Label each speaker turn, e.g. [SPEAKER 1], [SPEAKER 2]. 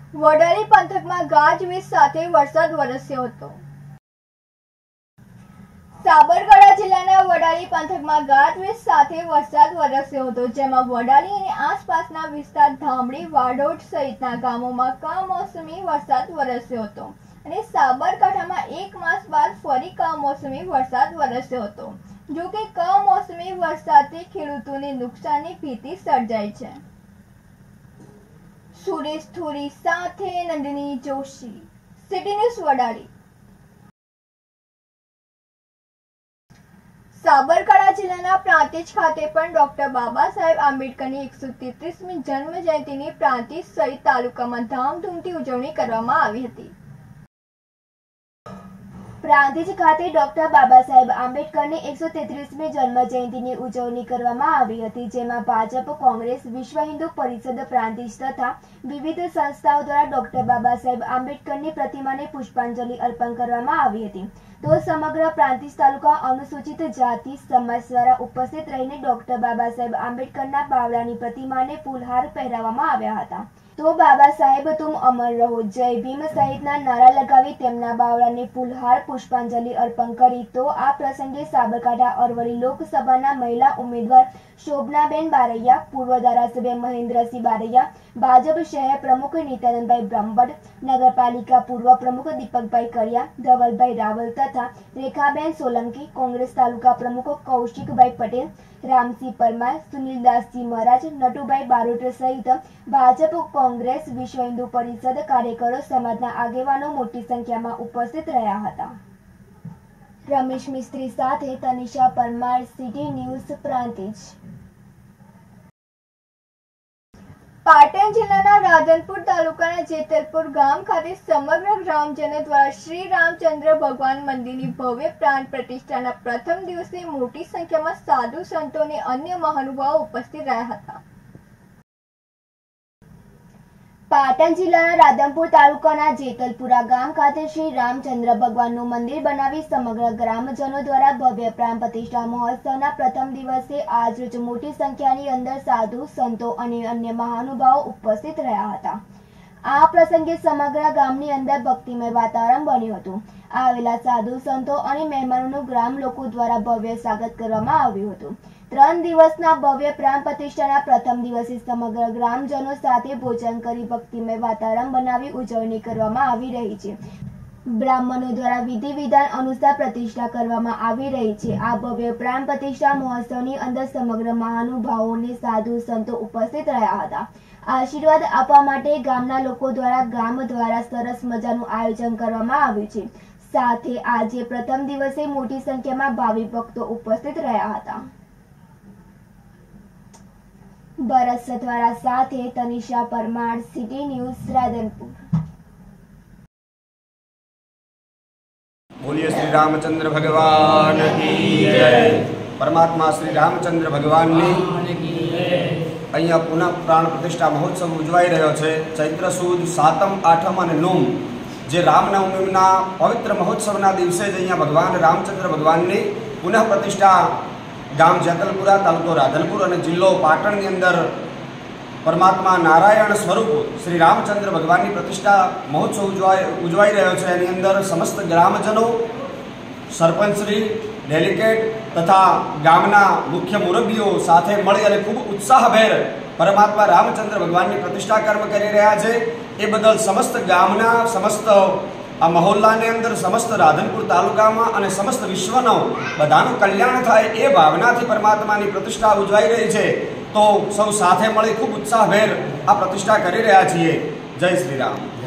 [SPEAKER 1] વડાલી પંથકમાં ગાજવીજ સાથે વરસાદ વરસ્યો હતો। સાબરકાંઠા જિલ્લાના વડાલી પંથકમાં ગાજવીજ સાથે વરસાદ વરસ્યો હતો, જેમાં વડાલી અને આસપાસના વિસ્તાર ધામડી, વાડોડ સહિતના ગામોમાં કમોસમી વરસાદ વરસ્યો હતો અને સાબરકાંઠામાં 1 માસ બાદ ફરી કમોસમી વરસાદ વરસ્યો હતો। જો કે કમોસમી વરસાદથી ખેડૂતોને નુકસાનની ભીતિ સર્જાઈ છે। સુરેશ થોરી સાથે નંદિની જોશી, સિટી ન્યૂઝ વડાલી। સાબરકાંઠા જિલ્લાના પ્રાંતિજ ખાતે પણ ડોક્ટર બાબા સાહેબ આંબેડકરની 133મી જન્મ જયંતિની પ્રાંતિજ સહિત તાલુકામાં ધામધૂમથી ઉજવણી કરવામાં આવી હતી। પ્રાંતિજ ખાતે ડોક્ટર બાબા સાહેબ આંબેડકરની 133મી જન્મ જયંતિની ઉજવણી કરવામાં આવી હતી, જેમાં ભાજપ, કોંગ્રેસ, વિશ્વ હિન્દુ પરિષદ પ્રાંતિજ તથા વિવિધ સંસ્થાઓ દ્વારા ડોક્ટર બાબા સાહેબ આંબેડકરની પ્રતિમાને પુષ્પાંજલિ અર્પણ કરવામાં આવી હતી। તો સમગ્ર પ્રાંતિજ તાલુકા અનુસૂચિત જાતિ સમાજ દ્વારા ઉપસ્થિત રહીને ડોક્ટર બાબા સાહેબ આંબેડકરના બાવળાની પ્રતિમાને ફૂલહાર પહેરાવવામાં આવ્યા હતા। તો બાબા સાહેબ તુમ અમર રહો, જય ભીમ સહિતના નારા લગાવી તેમના બાવળાને ફૂલહાર પુષ્પાંજલિ અર્પણ કરી। તો આ પ્રસંગે સાબરકાંઠા અરવલ્લી લોકસભાના મહિલા ઉમેદવાર શોભનાબેન બારૈયા, પૂર્વ ધારાસભ્ય મહેન્દ્રસિંહ બારૈયા, ભાજપ શહેર પ્રમુખ નિત્યાનંદભાઈ બ્રહ્મભટ્ટ, નગરપાલિકા પૂર્વ પ્રમુખ દીપકભાઈ કરિયા, ધવલભાઈ રાવલ તથા રેખાબેન સોલંકી, કોંગ્રેસ તાલુકા પ્રમુખ કૌશિકભાઈ પટેલ, રામસિંહ પરમાર, સુનિલદાસજી મહારાજ, નટુભાઈ બારોટ સહિત ભાજપ, કોંગ્રેસ, વિશ્વ હિન્દુ પરિષદ કાર્યકરો સમાજના આગેવાનો મોટી સંખ્યામાં ઉપસ્થિત રહ્યા હતા। રમેશ મિસ્ત્રી સાથે તનિષા પરમાર, સિટી ન્યૂઝ પ્રાંતિજ। પાટણ જિલ્લાના રાધનપુર તાલુકાના જેતલપુર ગામ ખાતે સમગ્ર ગ્રામજનો દ્વારા શ્રી રામચંદ્ર ભગવાન મંદિરની ભવ્ય પ્રાણ પ્રતિષ્ઠાના પ્રથમ દિવસે મોટી સંખ્યામાં સાધુ સંતો અને અન્ય મહાનુભાવો ઉપસ્થિત રહ્યા હતા। પાટણ જિલ્લાના રાધનપુર તાલુકાના જેતલપુરા ગામ ખાતે શ્રી રામચંદ્ર ભગવાનનું મંદિર બનાવી સમગ્ર ગ્રામજનો દ્વારા ભવ્ય પ્રાણ પ્રતિષ્ઠા મહોત્સવના પ્રથમ દિવસે આજરોજ મોટી સંખ્યાની અંદર સાધુ સંતો અને અન્ય મહાનુભાવો ઉપસ્થિત રહ્યા હતા। આ પ્રસંગે સમગ્ર ગામની અંદર ભક્તિમય વાતાવરણ બન્યું હતું। આવેલા સાધુ સંતો અને મહેમાનોનું ગ્રામ લોકો દ્વારા ભવ્ય સ્વાગત કરવામાં આવ્યું હતું। 3 દિવસના ભવ્ય પ્રાણ પ્રતિષ્ઠાના પ્રથમ દિવસે સમગ્ર ગ્રામજનો સાથે ભોજન કરી ભક્તિમય વાતાવરણ બનાવી ઉજવણી કરવામાં આવી રહી છે। બ્રાહ્મણો દ્વારા વિધિ વિધાન અનુસાર પ્રતિષ્ઠા કરવામાં આવી રહી છે। આ ભવ્ય પ્રાણ પ્રતિષ્ઠા મહોત્સવની અંદર સમગ્ર મહાનુભાવોને સાધુ સંતો ઉપસ્થિત રહ્યા હતા। આશીર્વાદ આપવા માટે ગામના લોકો દ્વારા સરસ મજાનું આયોજન કરવામાં આવ્યું છે। સાથે આજે પ્રથમ દિવસે મોટી સંખ્યામાં ભાવિ ભક્તો ઉપસ્થિત રહ્યા હતા। ભરત સથવારા સાથે તનિષા પરમાર, સિટી ન્યૂઝ રાધનપુર।
[SPEAKER 2] बोलिए श्री रामचंद्र भगवान की जय। परमात्मा श्री रामचंद्र भगवानની અહીંયા પુનઃ પ્રાણ પ્રતિષ્ઠા મહોત્સવ ઉજવાઈ રહ્યો છે। ચૈત્ર સુદ 7મ, 8મ અને 9મ જે રામનવમીના પવિત્ર મહોત્સવના દિવસે જ અહીંયા ભગવાન રામચંદ્ર ભગવાનની પુનઃ પ્રતિષ્ઠા ગામ જેતલપુરા, તાલુકો રાધનપુર અને જિલ્લો પાટણની અંદર પરમાત્મા નારાયણ સ્વરૂપ શ્રી રામચંદ્ર ભગવાનની પ્રતિષ્ઠા મહોત્સવ ઉજવાઈ રહ્યો છે। એની અંદર સમસ્ત ગ્રામજનો, સરપંચશ્રી, ડેલિકેટ તથા ગામના મુખ્ય મુરબ્બીઓ સાથે મળી અને ખૂબ ઉત્સાહભેર પરમાત્મા રામચંદ્ર ભગવાનની પ્રતિષ્ઠા કર્મ કરી રહ્યા છે। એ બદલ સમસ્ત ગામના, સમસ્ત આ મહોલ્લાની અંદર, સમસ્ત રાધનપુર તાલુકામાં અને સમસ્ત વિશ્વનો બધાનું કલ્યાણ થાય એ ભાવનાથી પરમાત્માની પ્રતિષ્ઠા ઉજવાઈ રહી છે। તો સૌ સાથે મળી ખૂબ ઉત્સાહભેર આ પ્રતિષ્ઠા કરી રહ્યા છીએ। જય શ્રી રામ।